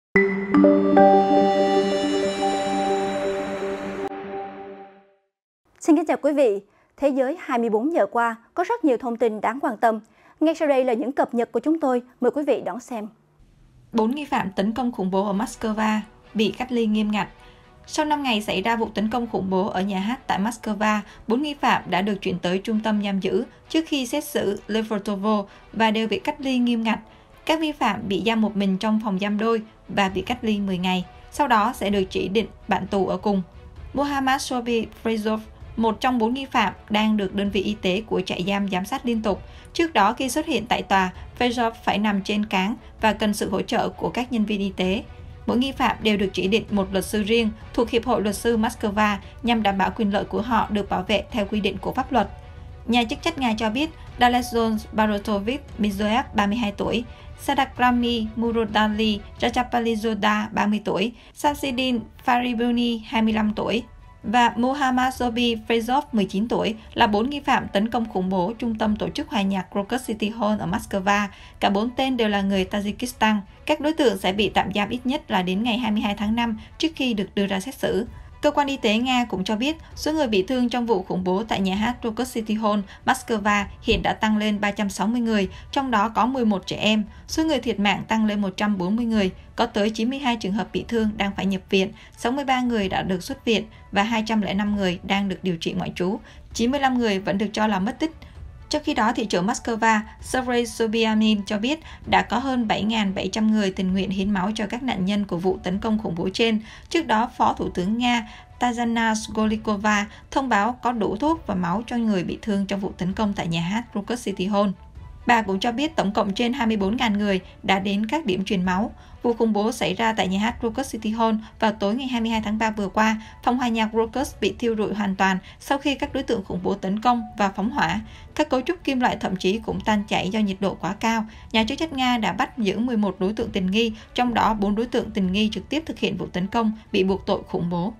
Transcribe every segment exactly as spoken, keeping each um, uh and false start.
Xin kính chào quý vị. Thế giới hai mươi bốn giờ qua có rất nhiều thông tin đáng quan tâm. Ngay sau đây là những cập nhật của chúng tôi. Mời quý vị đón xem. Bốn nghi phạm tấn công khủng bố ở Moscow bị cách ly nghiêm ngặt. Sau năm ngày xảy ra vụ tấn công khủng bố ở nhà hát tại Moscow, bốn nghi phạm đã được chuyển tới trung tâm giam giữ trước khi xét xử Lefortovo và đều bị cách ly nghiêm ngặt. Các vi phạm bị giam một mình trong phòng giam đôi và bị cách ly mười ngày. Sau đó sẽ được chỉ định bạn tù ở cùng. Mohammad Sobi Frezov, một trong bốn nghi phạm, đang được đơn vị y tế của trại giam giám sát liên tục. Trước đó khi xuất hiện tại tòa, Frezov phải nằm trên cáng và cần sự hỗ trợ của các nhân viên y tế. Mỗi nghi phạm đều được chỉ định một luật sư riêng thuộc Hiệp hội Luật sư Moscow nhằm đảm bảo quyền lợi của họ được bảo vệ theo quy định của pháp luật. Nhà chức trách Nga cho biết Dalezon Barotovich Mizoev, ba mươi hai tuổi, Sadakrami Murodali Rajapalizoda, ba mươi tuổi, Samsidin Faribuni, hai mươi lăm tuổi, và Mohammad Sobi Frezov, mười chín tuổi, là bốn nghi phạm tấn công khủng bố trung tâm tổ chức hòa nhạc Crocus City Hall ở Moscow. Cả bốn tên đều là người Tajikistan. Các đối tượng sẽ bị tạm giam ít nhất là đến ngày hai mươi hai tháng năm trước khi được đưa ra xét xử. Cơ quan y tế Nga cũng cho biết số người bị thương trong vụ khủng bố tại nhà hát Crocus City Hall, Moscow hiện đã tăng lên ba trăm sáu mươi người, trong đó có mười một trẻ em. Số người thiệt mạng tăng lên một trăm bốn mươi người, có tới chín mươi hai trường hợp bị thương đang phải nhập viện, sáu mươi ba người đã được xuất viện và hai trăm lẻ năm người đang được điều trị ngoại trú. chín mươi lăm người vẫn được cho là mất tích. Trong khi đó, thị trưởng Moscow Sergei Sobyanin cho biết đã có hơn bảy nghìn bảy trăm người tình nguyện hiến máu cho các nạn nhân của vụ tấn công khủng bố trên. Trước đó, Phó Thủ tướng Nga Tatyana Golikova thông báo có đủ thuốc và máu cho người bị thương trong vụ tấn công tại nhà hát Crocus City Hall. Bà cũng cho biết tổng cộng trên hai mươi bốn nghìn người đã đến các điểm truyền máu. Vụ khủng bố xảy ra tại nhà hát Crocus City Hall vào tối ngày hai mươi hai tháng ba vừa qua. Phòng hòa nhạc Crocus bị thiêu rụi hoàn toàn sau khi các đối tượng khủng bố tấn công và phóng hỏa. Các cấu trúc kim loại thậm chí cũng tan chảy do nhiệt độ quá cao. Nhà chức trách Nga đã bắt giữ mười một đối tượng tình nghi, trong đó bốn đối tượng tình nghi trực tiếp thực hiện vụ tấn công bị buộc tội khủng bố.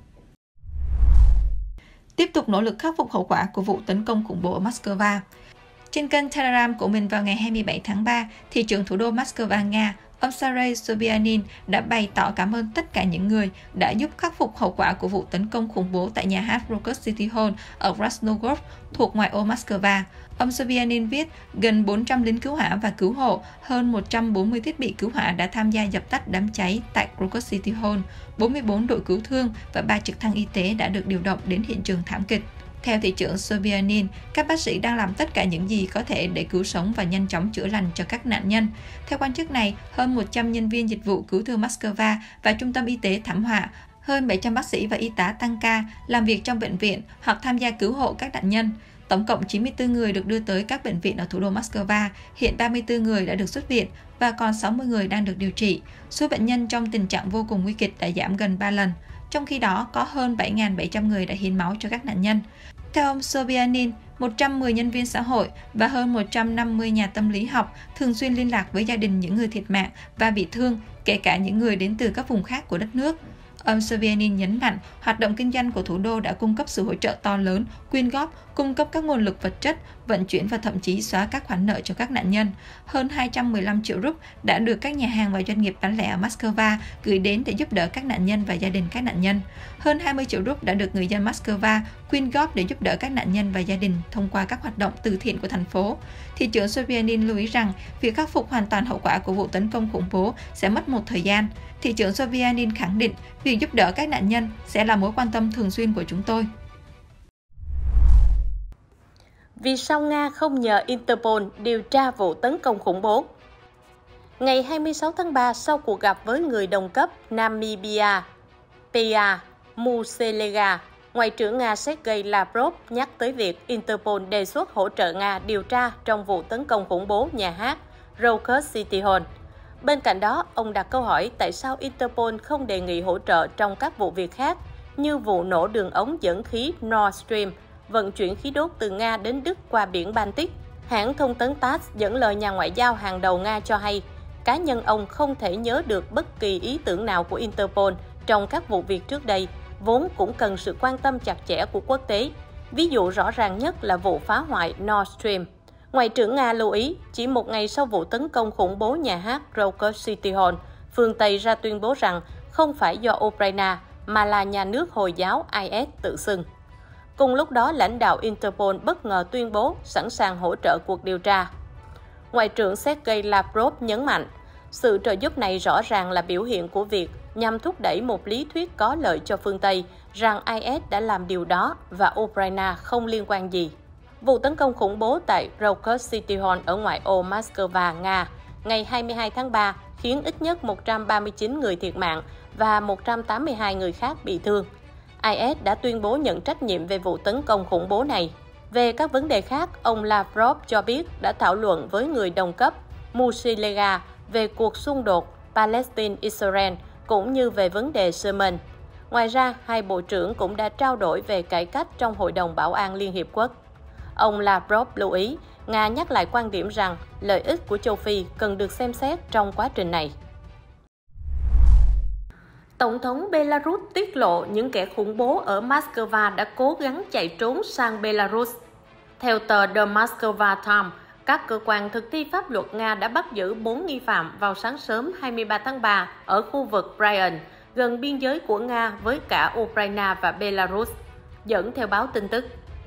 Tiếp tục nỗ lực khắc phục hậu quả của vụ tấn công khủng bố ở Moscow. Trên kênh Telegram của mình vào ngày hai mươi bảy tháng ba, thị trưởng thủ đô Moscow, Nga, ông Sergei Sobyanin đã bày tỏ cảm ơn tất cả những người đã giúp khắc phục hậu quả của vụ tấn công khủng bố tại nhà hát Crocus City Hall ở Krasnogorsk thuộc ngoại ô Moscow. Ông Sobyanin viết, gần bốn trăm lính cứu hỏa và cứu hộ, hơn một trăm bốn mươi thiết bị cứu hỏa đã tham gia dập tắt đám cháy tại Crocus City Hall. bốn mươi bốn đội cứu thương và ba trực thăng y tế đã được điều động đến hiện trường thảm kịch. Theo thị trưởng Sobyanin, các bác sĩ đang làm tất cả những gì có thể để cứu sống và nhanh chóng chữa lành cho các nạn nhân. Theo quan chức này, hơn một trăm nhân viên dịch vụ cứu thương Moscow và trung tâm y tế thảm họa, hơn bảy trăm bác sĩ và y tá tăng ca làm việc trong bệnh viện hoặc tham gia cứu hộ các nạn nhân. Tổng cộng chín mươi tư người được đưa tới các bệnh viện ở thủ đô Moscow, hiện ba mươi tư người đã được xuất viện và còn sáu mươi người đang được điều trị. Số bệnh nhân trong tình trạng vô cùng nguy kịch đã giảm gần ba lần. Trong khi đó, có hơn bảy nghìn bảy trăm người đã hiến máu cho các nạn nhân. Theo ông Sobyanin, một trăm mười nhân viên xã hội và hơn một trăm năm mươi nhà tâm lý học thường xuyên liên lạc với gia đình những người thiệt mạng và bị thương, kể cả những người đến từ các vùng khác của đất nước. Ông Sobyanin nhấn mạnh, hoạt động kinh doanh của thủ đô đã cung cấp sự hỗ trợ to lớn, quyên góp, cung cấp các nguồn lực vật chất, vận chuyển và thậm chí xóa các khoản nợ cho các nạn nhân. Hơn hai trăm mười lăm triệu rúp đã được các nhà hàng và doanh nghiệp bán lẻ ở Moscow gửi đến để giúp đỡ các nạn nhân và gia đình các nạn nhân. Hơn hai mươi triệu rúp đã được người dân Moscow quyên góp để giúp đỡ các nạn nhân và gia đình thông qua các hoạt động từ thiện của thành phố. Thị trưởng Sobyanin lưu ý rằng, việc khắc phục hoàn toàn hậu quả của vụ tấn công khủng bố sẽ mất một thời gian. Thị trưởng Sobyanin khẳng định, việc giúp đỡ các nạn nhân sẽ là mối quan tâm thường xuyên của chúng tôi. Vì sao Nga không nhờ Interpol điều tra vụ tấn công khủng bố? Ngày hai mươi sáu tháng ba, sau cuộc gặp với người đồng cấp Namibia, Pierre Muselega, Ngoại trưởng Nga Sergei Lavrov nhắc tới việc Interpol đề xuất hỗ trợ Nga điều tra trong vụ tấn công khủng bố nhà hát Crocus City Hall. Bên cạnh đó, ông đặt câu hỏi tại sao Interpol không đề nghị hỗ trợ trong các vụ việc khác, như vụ nổ đường ống dẫn khí Nord Stream, vận chuyển khí đốt từ Nga đến Đức qua biển Baltic. Hãng thông tấn tát dẫn lời nhà ngoại giao hàng đầu Nga cho hay, cá nhân ông không thể nhớ được bất kỳ ý tưởng nào của Interpol trong các vụ việc trước đây, vốn cũng cần sự quan tâm chặt chẽ của quốc tế. Ví dụ rõ ràng nhất là vụ phá hoại Nord Stream. Ngoại trưởng Nga lưu ý, chỉ một ngày sau vụ tấn công khủng bố nhà hát Crocus City Hall, Phương Tây ra tuyên bố rằng không phải do Ukraine mà là nhà nước Hồi giáo i ét tự xưng. Cùng lúc đó, lãnh đạo Interpol bất ngờ tuyên bố sẵn sàng hỗ trợ cuộc điều tra. Ngoại trưởng Sergei Lavrov nhấn mạnh, sự trợ giúp này rõ ràng là biểu hiện của việc nhằm thúc đẩy một lý thuyết có lợi cho phương Tây rằng i ét đã làm điều đó và Ukraine không liên quan gì. Vụ tấn công khủng bố tại Krokus City Hall ở ngoại ô Moscow, Nga, ngày hai mươi hai tháng ba khiến ít nhất một trăm ba mươi chín người thiệt mạng và một trăm tám mươi hai người khác bị thương. i ét đã tuyên bố nhận trách nhiệm về vụ tấn công khủng bố này. Về các vấn đề khác, ông Lavrov cho biết đã thảo luận với người đồng cấp Mushilega về cuộc xung đột Palestine-Israel cũng như về vấn đề Yemen. Ngoài ra, hai bộ trưởng cũng đã trao đổi về cải cách trong Hội đồng Bảo an Liên Hiệp Quốc. Ông Lavrov lưu ý, Nga nhắc lại quan điểm rằng lợi ích của châu Phi cần được xem xét trong quá trình này. Tổng thống Belarus tiết lộ những kẻ khủng bố ở Moscow đã cố gắng chạy trốn sang Belarus. Theo tờ The Moscow Times, các cơ quan thực thi pháp luật Nga đã bắt giữ bốn nghi phạm vào sáng sớm hai mươi ba tháng ba ở khu vực Bryansk, gần biên giới của Nga với cả Ukraine và Belarus, dẫn theo báo tin tức.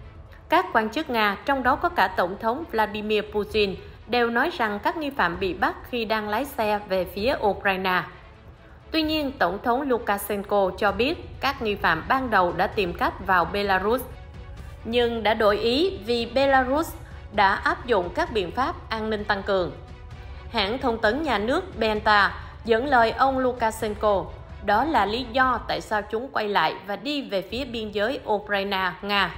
Các quan chức Nga, trong đó có cả Tổng thống Vladimir Putin, đều nói rằng các nghi phạm bị bắt khi đang lái xe về phía Ukraine. Tuy nhiên, Tổng thống Lukashenko cho biết các nghi phạm ban đầu đã tìm cách vào Belarus, nhưng đã đổi ý vì Belarus đã áp dụng các biện pháp an ninh tăng cường. Hãng thông tấn nhà nước Benta dẫn lời ông Lukashenko, đó là lý do tại sao chúng quay lại và đi về phía biên giới Ukraine-Nga.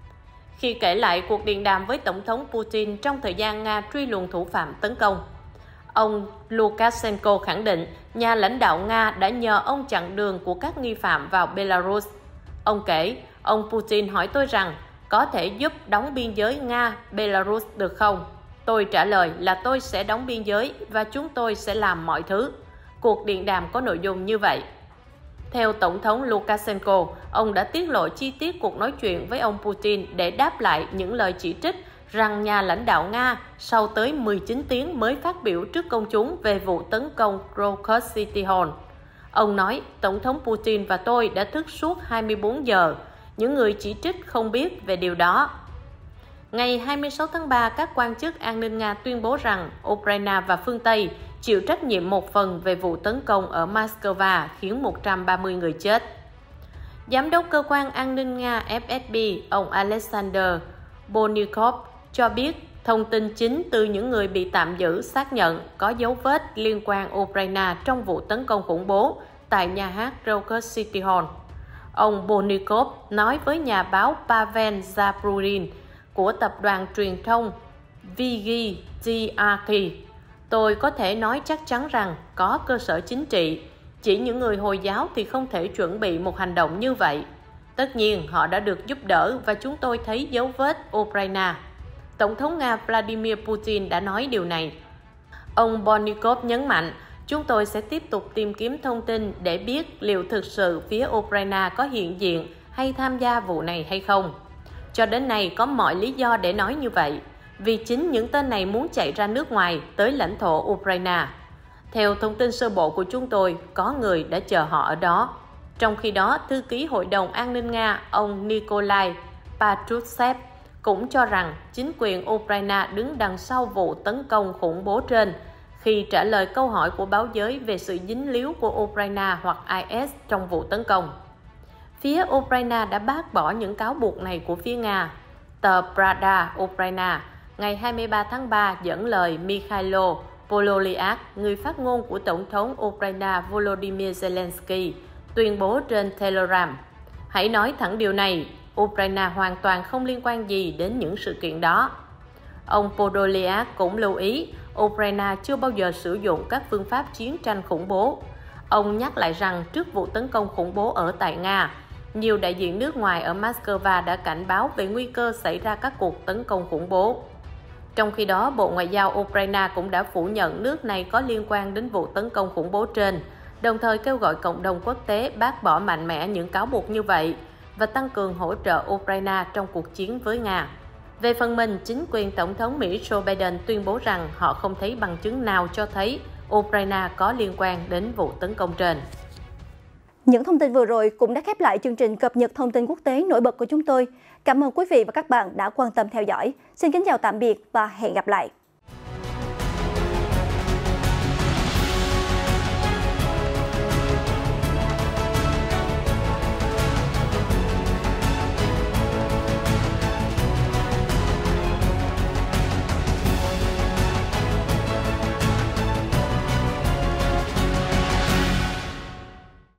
Khi kể lại cuộc điện đàm với Tổng thống Putin trong thời gian Nga truy lùng thủ phạm tấn công, ông Lukashenko khẳng định nhà lãnh đạo Nga đã nhờ ông chặn đường của các nghi phạm vào Belarus. Ông kể, ông Putin hỏi tôi rằng có thể giúp đóng biên giới Nga-Belarus được không? Tôi trả lời là tôi sẽ đóng biên giới và chúng tôi sẽ làm mọi thứ. Cuộc điện đàm có nội dung như vậy. Theo Tổng thống Lukashenko, ông đã tiết lộ chi tiết cuộc nói chuyện với ông Putin để đáp lại những lời chỉ trích rằng nhà lãnh đạo Nga sau tới mười chín tiếng mới phát biểu trước công chúng về vụ tấn công Krokus City Hall. Ông nói, Tổng thống Putin và tôi đã thức suốt hai mươi bốn giờ. Những người chỉ trích không biết về điều đó. Ngày hai mươi sáu tháng ba, các quan chức an ninh Nga tuyên bố rằng Ukraine và phương Tây chịu trách nhiệm một phần về vụ tấn công ở Moscow khiến một trăm ba mươi người chết. Giám đốc cơ quan an ninh Nga ép ét bê, ông Alexander Bonikov, cho biết thông tin chính từ những người bị tạm giữ xác nhận có dấu vết liên quan Ukraine trong vụ tấn công khủng bố tại nhà hát Krokus City Hall. Ông Bonikov nói với nhà báo Pavel Zaprudin của tập đoàn truyền thông vê giê tê rờ ca, tôi có thể nói chắc chắn rằng có cơ sở chính trị. Chỉ những người Hồi giáo thì không thể chuẩn bị một hành động như vậy. Tất nhiên, họ đã được giúp đỡ và chúng tôi thấy dấu vết Ukraine. Tổng thống Nga Vladimir Putin đã nói điều này. Ông Bonikov nhấn mạnh, chúng tôi sẽ tiếp tục tìm kiếm thông tin để biết liệu thực sự phía Ukraine có hiện diện hay tham gia vụ này hay không. Cho đến nay có mọi lý do để nói như vậy, vì chính những tên này muốn chạy ra nước ngoài tới lãnh thổ Ukraine. Theo thông tin sơ bộ của chúng tôi, có người đã chờ họ ở đó. Trong khi đó, thư ký Hội đồng An ninh Nga, ông Nikolai Patrushev, cũng cho rằng chính quyền Ukraine đứng đằng sau vụ tấn công khủng bố trên khi trả lời câu hỏi của báo giới về sự dính líu của Ukraine hoặc i ét trong vụ tấn công. Phía Ukraine đã bác bỏ những cáo buộc này của phía Nga. Tờ Pravda Ukraine ngày hai mươi ba tháng ba dẫn lời Mikhailo Podolyak, người phát ngôn của Tổng thống Ukraine Volodymyr Zelensky, tuyên bố trên Telegram. Hãy nói thẳng điều này, Ukraine hoàn toàn không liên quan gì đến những sự kiện đó. Ông Podolyak cũng lưu ý, Ukraine chưa bao giờ sử dụng các phương pháp chiến tranh khủng bố. Ông nhắc lại rằng trước vụ tấn công khủng bố ở tại Nga, nhiều đại diện nước ngoài ở Moscow đã cảnh báo về nguy cơ xảy ra các cuộc tấn công khủng bố. Trong khi đó, Bộ Ngoại giao Ukraine cũng đã phủ nhận nước này có liên quan đến vụ tấn công khủng bố trên, đồng thời kêu gọi cộng đồng quốc tế bác bỏ mạnh mẽ những cáo buộc như vậy và tăng cường hỗ trợ Ukraine trong cuộc chiến với Nga. Về phần mình, chính quyền Tổng thống Mỹ Joe Biden tuyên bố rằng họ không thấy bằng chứng nào cho thấy Ukraine có liên quan đến vụ tấn công trên. Những thông tin vừa rồi cũng đã khép lại chương trình cập nhật thông tin quốc tế nổi bật của chúng tôi. Cảm ơn quý vị và các bạn đã quan tâm theo dõi. Xin kính chào tạm biệt và hẹn gặp lại.